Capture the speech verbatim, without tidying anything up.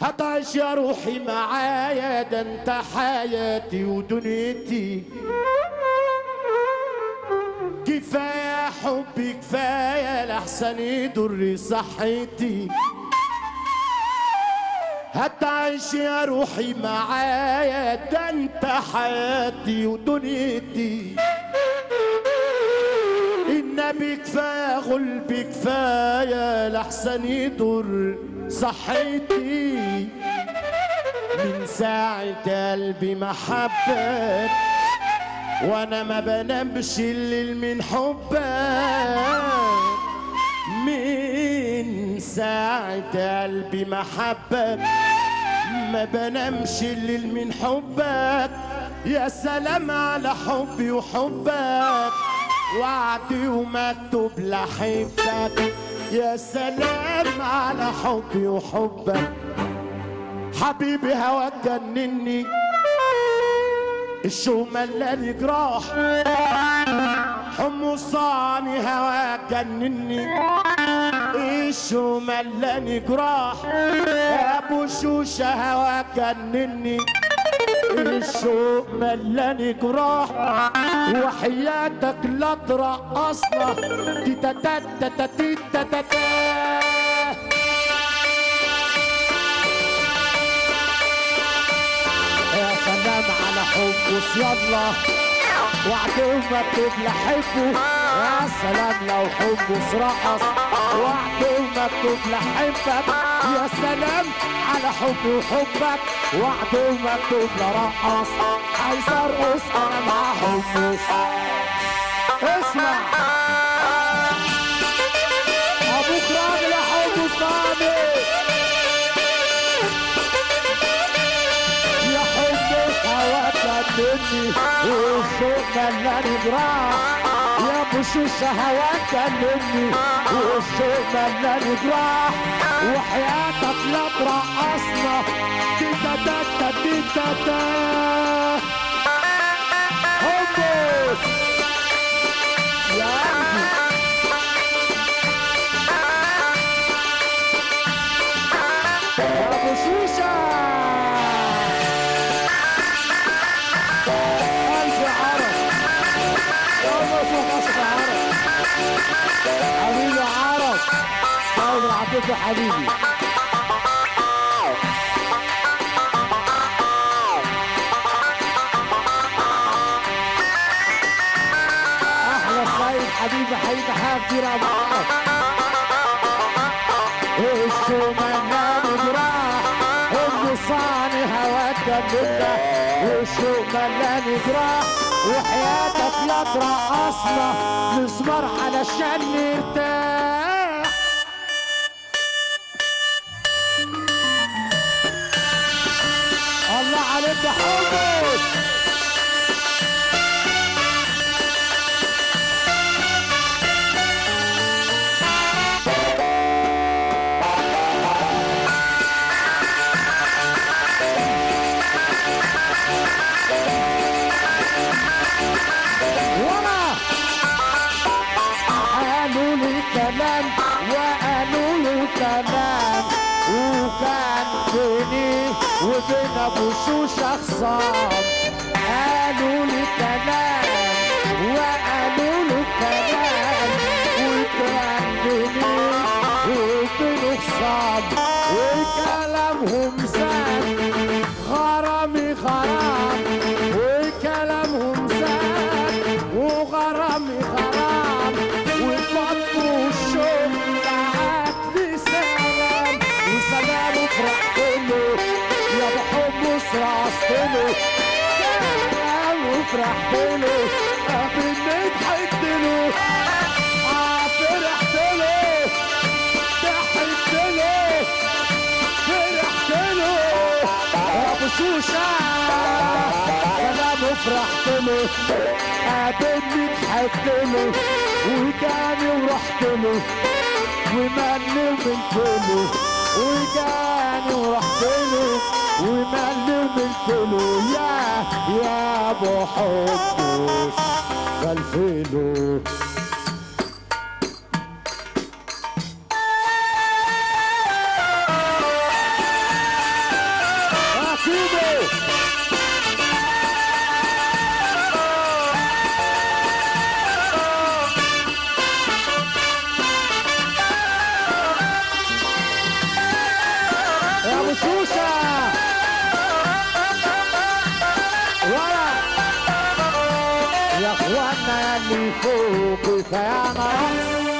هتعيش يا روحي معايا، ده انت حياتي ودنيتي. كفاية حبي كفاية لحسن يضر صحتي. هتعيش يا روحي معايا، ده انت حياتي ودنيتي. النبي كفاية غلبي كفاية لحسن يضر صحتي. من ساعة قلبي محبك وانا ما بنامش الليل من حبك. من ساعة قلبي محبك ما بنامش الليل من حبك. يا سلام على حبي وحبك، وعدي ومكتوب لحبك. يا سلام على حبي وحبك. حبيبي هواك جنني، الشو ملاني جراح. حمصاني هواك جنني، الشو ملاني جراح. ابو شوشه هواك جنني، الشوق ملاني جراح. وحياتك لا ترقصنا تيتا تاتا تيتا تاتا. يا سلام على حبه يلا، وعده مكتوب لحبه. يا سلام لو حبه رقص، وعده مكتوب لحبك. يا سلام على حبي وحبك، وعده مكتوب لرقص. عايز ارقص انا مع حبه. اسمع ابوك راجل يا حبه صامت. يا حبك هواك جنني، والشوق ملاني جراح. يا ابو شوشه هواك جنني، والشوق ملاني جراح. وحياتك لا ترقصنا تيتا تاتا تيتا تا. حبك يا قلبي يا ابو شوشه. قلبي عرب يلا شوف قصة عرب حبيبي عرب. طيب العاطفة حبيبي. احلى الصيد حبيبي حبيبي حاب كتير ابو عرب. الشو ملاني جراح، النصاني هواك جننا. الشو ملاني جراح، وحياتك لا ترقصنا مسمار علشان نرتاح. الله عليك يا حبك. كلام وقالوا له كلام، وكان بيني وبين ابو شوشه خصام. قالوا لي كلام وقالوا له كلام، وكان بيني وبين خصام. وكلامهم زاد غرامي غرام، وكلامهم زاد وغرامي غرام. وفضوا الشوق بعت لي سلام، وسلام وفرحت له يا ابو حب رقصت له. سلام وفرحت له قبل ضحكت له. اه فرحت له ضحكت له فرحت له يا ابو شوشه. سلام وفرحت له قابلني ضحكت له، وجاني ورحت له ومالي وملت له. وجاني ورحت له ومالي وملت له. يا يا ابو حبوس غلفله. اللي فوق كفاية مرض